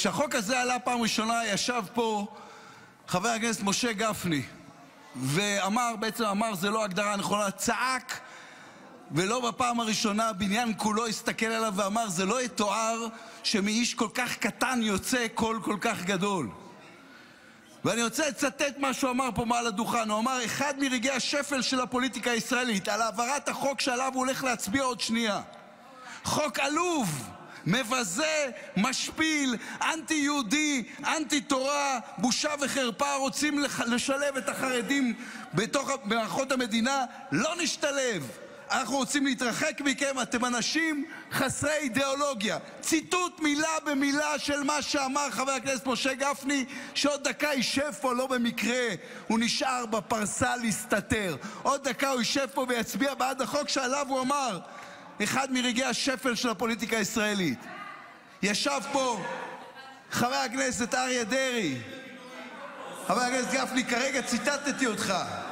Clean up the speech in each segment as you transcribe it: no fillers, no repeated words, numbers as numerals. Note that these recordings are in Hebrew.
כשהחוק הזה עלה פעם ראשונה, ישב פה חבר הכנסת משה גפני, ואמר, זה לא הגדרה הנכונה, צעק, ולא בפעם הראשונה, בניין כולו הסתכל עליו ואמר, זה לא יתואר שמאיש כל כך קטן יוצא קול כל כך גדול. ואני רוצה לצטט מה שהוא אמר פה מעל הדוכן. הוא אמר, אחד מרגעי השפל של הפוליטיקה הישראלית, על העברת החוק שעליו הוא הולך להצביע עוד שנייה. חוק עלוב, מבזה, משפיל, אנטי-יהודי, אנטי-תורה, בושה וחרפה. רוצים לשלב את החרדים בתוך מערכות המדינה? לא נשתלב. אנחנו רוצים להתרחק מכם, אתם אנשים חסרי אידיאולוגיה. ציטוט מילה במילה של מה שאמר חבר הכנסת משה גפני, שעוד דקה יישב פה, לא במקרה, הוא נשאר בפרסה להסתתר. עוד דקה הוא יישב פה ויצביע בעד החוק שעליו הוא אמר, אחד מרגעי השפל של הפוליטיקה הישראלית. ישב פה חבר הכנסת אריה דרעי. חבר הכנסת גפני, כרגע ציטטתי אותך.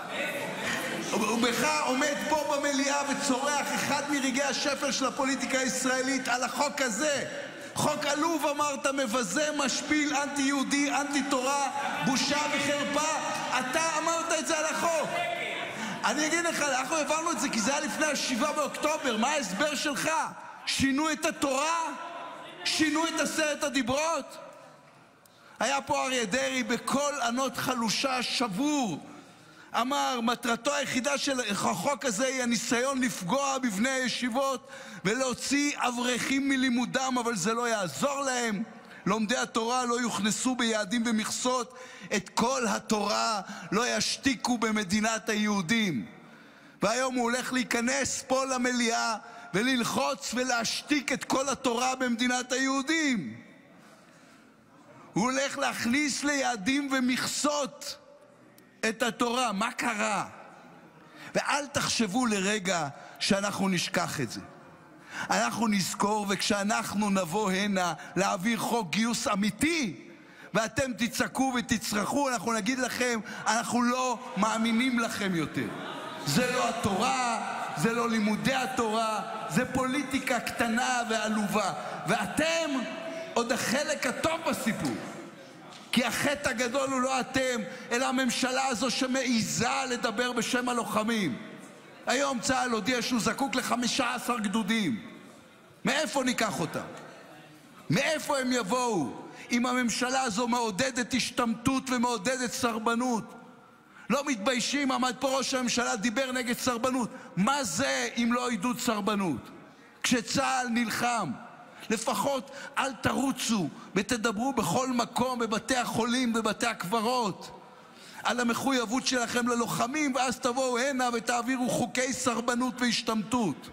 ובך עומד פה במליאה וצורח, אחד מרגעי השפל של הפוליטיקה הישראלית על החוק הזה. חוק עלוב אמרת, מבזה, משפיל, אנטי-יהודי, אנטי-תורה, בושה וחרפה. אתה אמרת את זה על החוק. אני אגיד לך, אנחנו הבנו את זה כי זה היה לפני 7 באוקטובר. מה ההסבר שלך? שינו את התורה? שינו את 10 הדיברות? היה פה אריה דרעי בכל ענות חלושה, שבור. אמר, מטרתו היחידה של החוק הזה היא הניסיון לפגוע בבני הישיבות ולהוציא אברכים מלימודם, אבל זה לא יעזור להם. לומדי התורה לא יוכנסו ביעדים ומכסות, את כל התורה לא ישתיקו במדינת היהודים. והיום הוא הולך להיכנס פה למליאה וללחוץ ולהשתיק את כל התורה במדינת היהודים. הוא הולך להכניס ליעדים ומכסות את התורה. מה קרה? ואל תחשבו לרגע שאנחנו נשכח את זה. אנחנו נזכור, וכשאנחנו נבוא הנה להעביר חוק גיוס אמיתי, ואתם תצעקו ותצרחו, אנחנו נגיד לכם, אנחנו לא מאמינים לכם יותר. זה לא התורה, זה לא לימודי התורה, זה פוליטיקה קטנה ועלובה. ואתם עוד החלק הטוב בסיפור. כי החטא הגדול הוא לא אתם, אלא הממשלה הזו שמעיזה לדבר בשם הלוחמים. היום צה"ל הודיע שהוא זקוק ל15 גדודים. מאיפה ניקח אותם? מאיפה הם יבואו? אם הממשלה הזו מעודדת השתמטות ומעודדת סרבנות. לא מתביישים, עמד פה ראש הממשלה, דיבר נגד סרבנות. מה זה אם לא עידוד סרבנות? כשצה"ל נלחם, לפחות אל תרוצו ותדברו בכל מקום, בבתי החולים, בבתי הקברות, על המחויבות שלכם ללוחמים, ואז תבואו הנה ותעבירו חוקי סרבנות והשתמטות.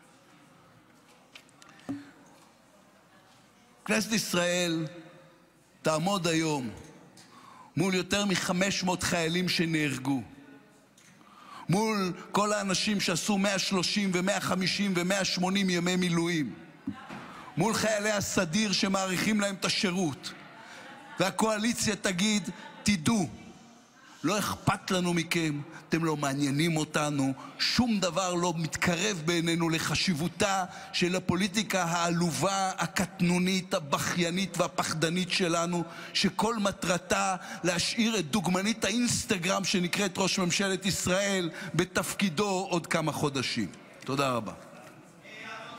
כנסת ישראל תעמוד היום מול יותר מ500 חיילים שנהרגו, מול כל האנשים שעשו 130 ו150 ו180 ימי מילואים, מול חיילי הסדיר שמאריכים להם את השירות, והקואליציה תגיד, תדעו, לא אכפת לנו מכם, אתם לא מעניינים אותנו, שום דבר לא מתקרב בעינינו לחשיבותה של הפוליטיקה העלובה, הקטנונית, הבכיינית והפחדנית שלנו, שכל מטרתה להשאיר את דוגמנית האינסטגרם שנקראת ראש ממשלת ישראל בתפקידו עוד כמה חודשים. תודה רבה.